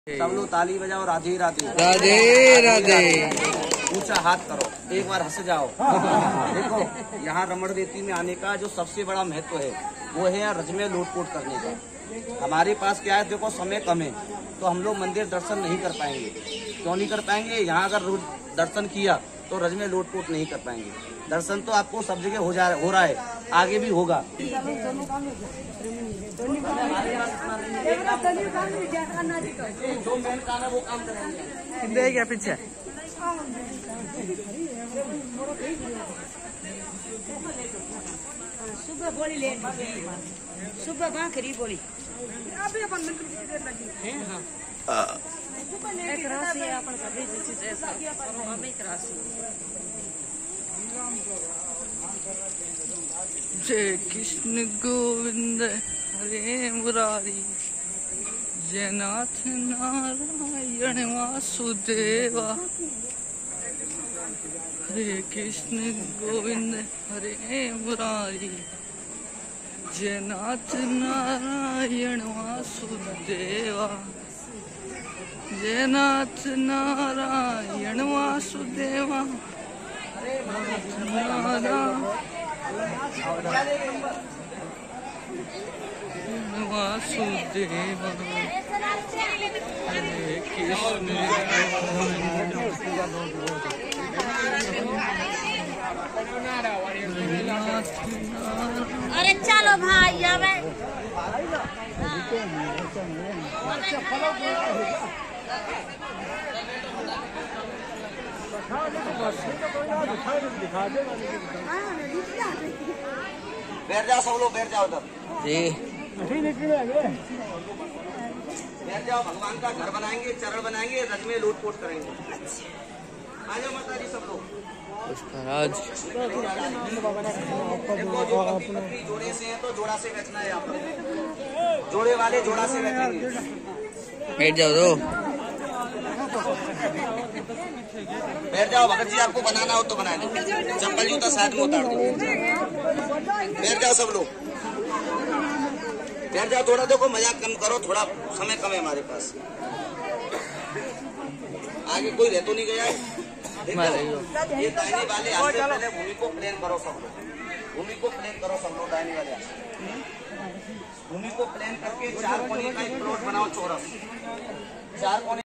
सब लोग ताली बजाओ, राधे राधे राधे राधे। ऊंचा हाथ करो, एक बार हंस जाओ। देखो यहाँ रमण रेती में आने का जो सबसे बड़ा महत्व है वो है रज में लूटपूट करने का। हमारे पास क्या है, देखो समय कम है तो हम लोग मंदिर दर्शन नहीं कर पाएंगे। क्यों नहीं कर पाएंगे? यहाँ अगर दर्शन किया तो रज में लूटपूट नहीं कर पाएंगे। दर्शन तो आपको सब जगह हो रहा है, आगे भी होगा। जो मेन काम है वो काम करेंगे। क्या पीछे सुबह बोली ले, सुबह बाखरी बोली है। हाँ एक राशि है अपन सभी चीज ऐसा हम एक राशि। जय कृष्ण गोविंद हरे मुरारी, जय नाथ नारायण वासुदेवा। हरे कृष्ण गोविंद हरे मुरारी, जय नाथ नारायण वासुदेवा। जय नाथ नारायण वासुदेवा। वासुदेवा। हरे कृष्ण। अरे चलो भाई बैठ जाओ, सब लोग बैठ जाओ उधर जी। बैठ जाओ। भगवान का घर बनाएंगे, चरण बनाएंगे, रज में लूटपोट करेंगे। आ जाओ माता जी सब लोग। पुष्पराज देखो जो पति पत्नी जोड़े से है तो जोड़ा से बैठना है। आप जोड़े वाले जोड़ा से बैठेंगे। बैठ जाओ दो। बैठ जाओ। भगत जी आपको बनाना हो तो बना लो, चप्पल जूता साथ में उतार दो। बैठ जाओ सब लोग, बैठ जाओ। थोड़ा देखो मजाक कम करो, थोड़ा समय कम है हमारे पास। आगे कोई रह तो नहीं गया है। ये दाहिने वाले हाथ से पहले भूमि को प्लेन करो सब लोग। भूमि को प्लेन करो सब लोग, दाहिने वाले हाथ से भूमि को प्लेन करके 4 कोने का एक प्लॉट बनाओ, चौरस 4 कोने।